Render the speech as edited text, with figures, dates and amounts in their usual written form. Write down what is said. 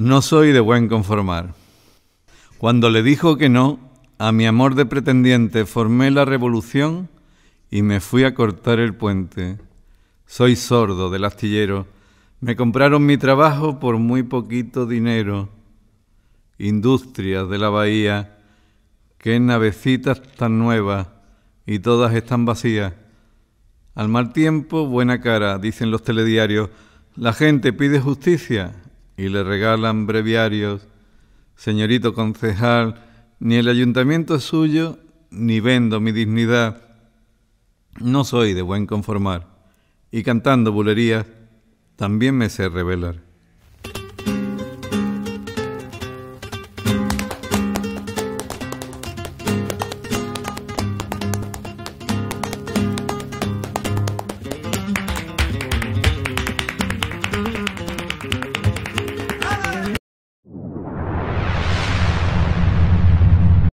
No soy de buen conformar. Cuando le dijo que no, a mi amor de pretendiente formé la revolución y me fui a cortar el puente. Soy sordo del astillero, me compraron mi trabajo por muy poquito dinero. Industrias de la bahía, qué navecitas tan nuevas y todas están vacías. Al mal tiempo, buena cara, dicen los telediarios. La gente pide justicia y le regalan breviarios. Señorito concejal, ni el ayuntamiento es suyo, ni vendo mi dignidad. No soy de buen conformar, y cantando bulerías también me sé revelar.